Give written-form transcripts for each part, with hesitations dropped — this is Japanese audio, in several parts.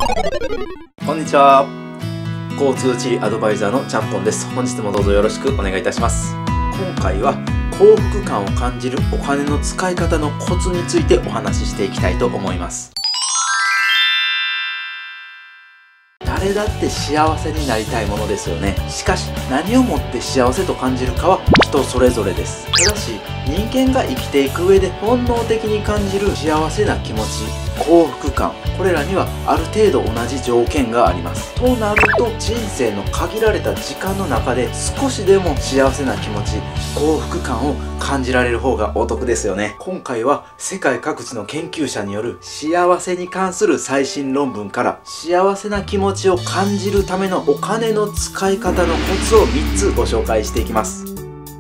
こんにちは。交通地理アドバイザーのちゃんぽんです。本日もどうぞよろしくお願いいたします。今回は幸福感を感じるお金の使い方のコツについてお話ししていきたいと思います。誰だって幸せになりたいものですよね。しかし何をもって幸せと感じるかは人それぞれです。ただし人間が生きていく上で本能的に感じる幸せな気持ち、幸福感、これらにはある程度同じ条件があります。となると人生の限られた時間の中で少しでも幸せな気持ち、幸福感を感じられる方がお得ですよね。今回は世界各地の研究者による幸せに関する最新論文から幸せな気持ちを感じるためのお金の使い方のコツを3つご紹介していきます。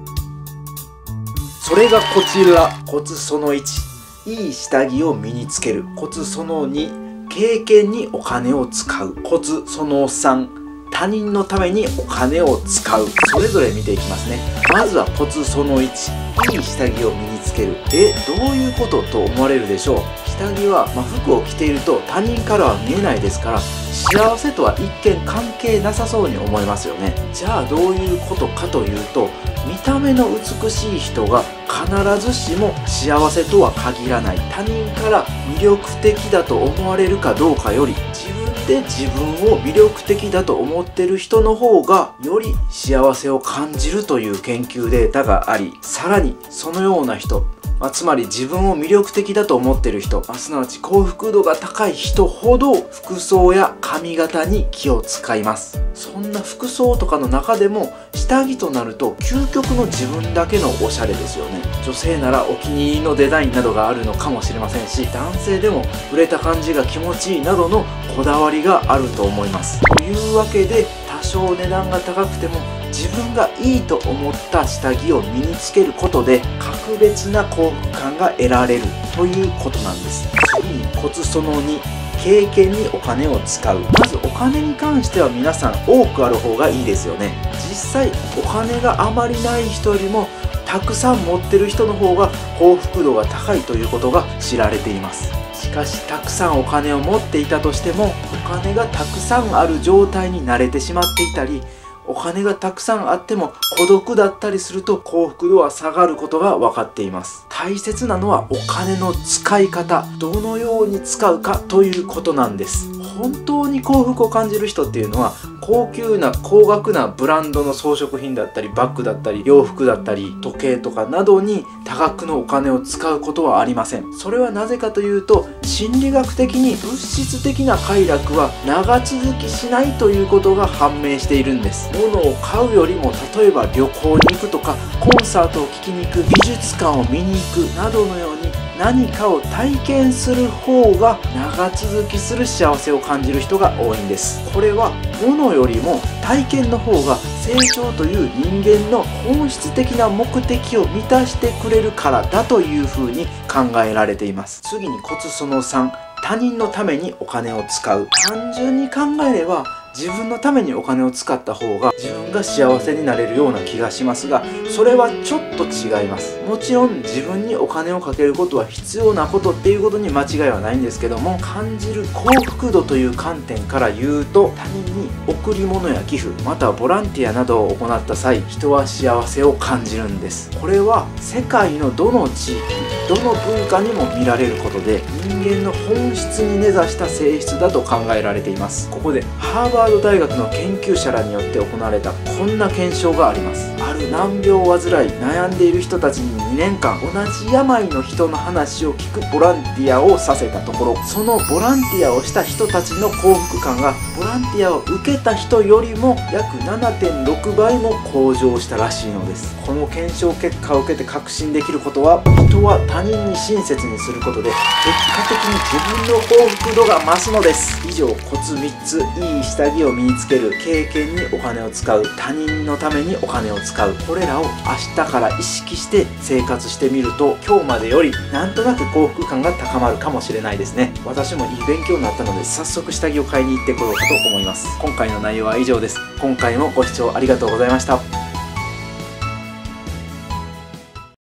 それがこちら。コツその1、いい下着を身につける。コツその2、経験にお金を使う。コツその3、他人のためにお金を使う。それぞれ見ていきますね。まずはコツその1、いい下着を身につける。どういうことと思われるでしょう。下着は、服を着ていると他人からは見えないですから、幸せとは一見関係なさそうに思いますよね。じゃあどういうことかというと、見た目の美しい人が必ずしも幸せとは限らない。他人から魅力的だと思われるかどうかより、自分で自分を魅力的だと思ってる人の方がより幸せを感じるという研究データがあり、さらにそのような人、つまり自分を魅力的だと思っている人、すなわち幸福度が高い人ほど服装や髪型に気を使います。そんな服装とかの中でも下着となると究極の自分だけのおしゃれですよね。女性ならお気に入りのデザインなどがあるのかもしれませんし、男性でも触れた感じが気持ちいいなどのこだわりがあると思います。というわけで多少値段が高くても自分がいいと思った下着を身につけることで格別な幸福感が得られるということなんです。次にコツその2、経験にお金を使う。まずお金に関しては皆さん多くある方がいいですよね。実際お金があまりない人よりもたくさん持ってる人の方が幸福度が高いということが知られています。しかしたくさんお金を持っていたとしても、お金がたくさんある状態に慣れてしまっていたり、お金がたくさんあっても孤独だったりすると幸福度は下がることが分かっています。大切なのはお金の使い方、どのように使うかということなんです。本当に幸福を感じる人っていうのは高級な高額なブランドの装飾品だったりバッグだったり洋服だったり時計とかなどに多額のお金を使うことはありません。それはなぜかというと、心理学的に物質的な快楽は長続きしないということが判明しているんです。物を買うよりも例えば旅行に行くとかコンサートを聴きに行く、美術館を見に行くなどのように何かを体験する方が長続きする幸せを感じる人が多いんです。これは物よりも体験の方が成長という人間の本質的な目的を満たしてくれるからだというふうに考えられています。次にコツその3、他人のためにお金を使う。単純に考えれば自分のためにお金を使った方が自分が幸せになれるような気がしますが、それはちょっと違います。もちろん自分にお金をかけることは必要なことっていうことに間違いはないんですけども、感じる幸福度という観点から言うと、他人に贈り物や寄付、またはボランティアなどを行った際、人は幸せを感じるんです。これは世界のどの地域、どの文化にも見られることで、人間の本質に根ざした性質だと考えられています。ここでハーバード大学の研究者らによって行われたこんな検証があります。ある難病を患い悩んでいる人たちに2年間同じ病の人の話を聞くボランティアをさせたところ、そのボランティアをした人たちの幸福感がボランティアを受けた人よりも約 7.6 倍も向上したらしいのです。この検証結果を受けて確信できることは、人は他人に親切にすることで結果的に自分の幸福度が増すのです。以上、コツ3つ、いい下着を身につける、経験にお金を使う、他人のためにお金を使う、これらを明日から意識して生活してみると、今日までよりなんとなく幸福感が高まるかもしれないですね。私もいい勉強になったので早速下着を買いに行ってこようかと思います。今回の内容は以上です。今回もご視聴ありがとうございました。